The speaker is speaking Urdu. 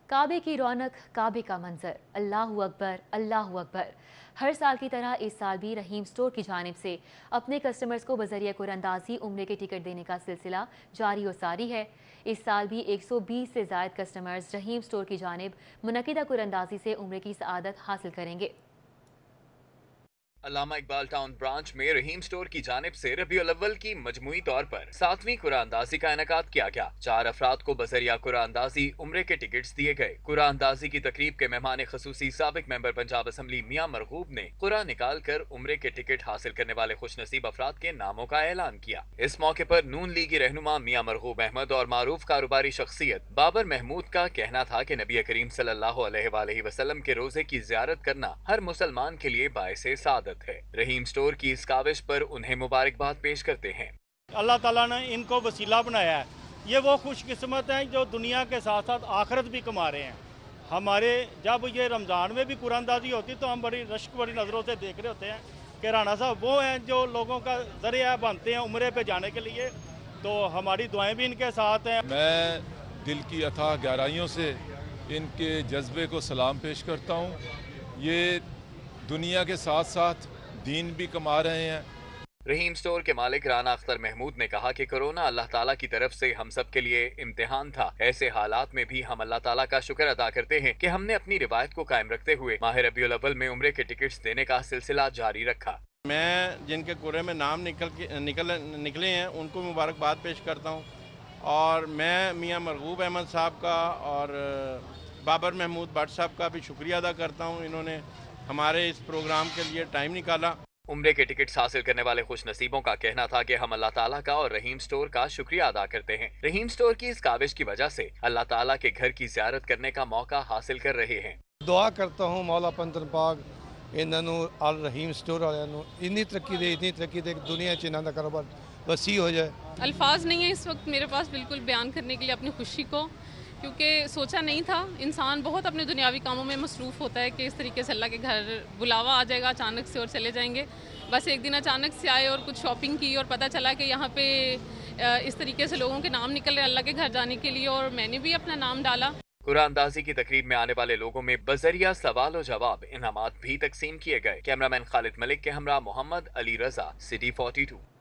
کعبے کی رونق، کعبے کا منظر، اللہ اکبر، اللہ اکبر۔ ہر سال کی طرح اس سال بھی رحیم سٹور کی جانب سے اپنے کسٹمرز کو بذریعہ قرآن اندازی عمرے کے ٹکٹ دینے کا سلسلہ جاری و ساری ہے۔ اس سال بھی 120 سے زائد کسٹمرز رحیم سٹور کی جانب منعقدہ قرآن اندازی سے عمرے کی سعادت حاصل کریں گے۔ علامہ اقبال ٹاؤن برانچ میں رحیم سٹور کی جانب سے ربیع الاول کی مجموعی طور پر 7ویں قرآن اندازی کا انعقاد کیا گیا۔ 4 افراد کو بذریعہ قرآن اندازی عمرے کے ٹکٹس دیے گئے۔ قرآن اندازی کی تقریب کے مہمان خصوصی سابق ممبر پنجاب اسمبلی میاں مرغوب نے قرآن نکال کر عمرے کے ٹکٹ حاصل کرنے والے خوش نصیب افراد کے ناموں کا اعلان کیا۔ اس موقع پر نون لیگی رہنما میاں مرغوب احمد اور معروف کاروباری شخصیت بابر محمود کا کہنا تھا کہ نبی کریم صلی اللہ علیہ وآلہ وسلم کے روزے کی زیارت کرنا ہر مسلمان کے لیے باعث سعادت ہے۔ رحیم سٹور کی اس کاوش پر انہیں مبارکباد پیش کرتے ہیں۔ اللہ تعالیٰ نے ان کو وسیلہ بنایا ہے۔ یہ وہ خوش قسمت ہیں جو دنیا کے ساتھ ساتھ آخرت بھی کما رہے ہیں۔ ہمارے جب یہ رمضان میں بھی قرآن اندازی ہوتی تو ہم بڑی رشک بڑی نظروں سے دیکھ رہے ہوتے ہیں کہ رانا صاحب وہ ہیں جو لوگوں کا ذریعہ بنتے ہیں عمرے پہ جانے کے لیے، تو ہماری دعائیں بھی ان کے ساتھ ہیں۔ میں دل کی اتھاہ گہرائیوں سے ان کے جذبے کو سلام پیش کرتا ہوں۔ یہ دنیا کے ساتھ ساتھ دین بھی کما رہے ہیں۔ رحیم سٹور کے مالک رانا اختر محمود نے کہا کہ کورونا اللہ تعالیٰ کی طرف سے ہم سب کے لیے امتحان تھا۔ ایسے حالات میں بھی ہم اللہ تعالیٰ کا شکر ادا کرتے ہیں کہ ہم نے اپنی روایت کو قائم رکھتے ہوئے ماہ ربیع الاول میں عمرے کے ٹکٹس دینے کا سلسلہ جاری رکھا۔ میں جن کے قرعے میں نام نکلے ہیں ان کو مبارکباد پیش کرتا ہوں، اور میں میاں مرغوب احمد صاحب کا اور بابر محمود بٹ صاحب کا بھی شکریہ ادا کرتا ہوں، انہوں نے ہمارے اس پروگرام کے لیے ٹائم نکالا۔ عمرے کے ٹکٹس حاصل کرنے والے خوش نصیبوں کا کہنا تھا کہ ہم اللہ تعالیٰ کا اور رحیم سٹور کا شکریہ ادا کرتے ہیں۔ رحیم سٹور کی اس کاوش کی وجہ سے اللہ تعالیٰ کے گھر کی زیارت کرنے کا موقع حاصل کر رہے ہیں۔ دعا کرتا ہوں مولا پنتن پاک انہوں اور رحیم سٹور والوں اتنی ترقی دے کہ دنیا چ انہوں کا کاروبار وسیع ہو جائے۔ الفاظ نہیں ہیں اس وقت میرے پاس بالکل بیان کرنے کے لیے اپنی خوشی کو، کیونکہ سوچا نہیں تھا۔ انسان بہت اپنے دنیاوی کاموں میں مصروف ہوتا ہے کہ اس طریقے سے اللہ کے گھر بلاوا آ جائے گا اچانک سے اور چلے جائیں گے۔ بس ایک دن اچانک سے آئے اور کچھ شاپنگ کی اور پتہ چلا کہ یہاں پہ اس طریقے سے لوگوں کے نام نکل رہے ہیں اللہ کے گھر جانے کے لیے، اور میں نے بھی اپنا نام ڈالا۔ قرآن اندازی کی تقریب میں آنے والے لوگوں میں بذریعہ سوال و جواب انعامات بھی تقسیم کیے گئے۔ کیمرہ مین خالد ملک کے ہمراہ محمد علی رضا، سٹی 42۔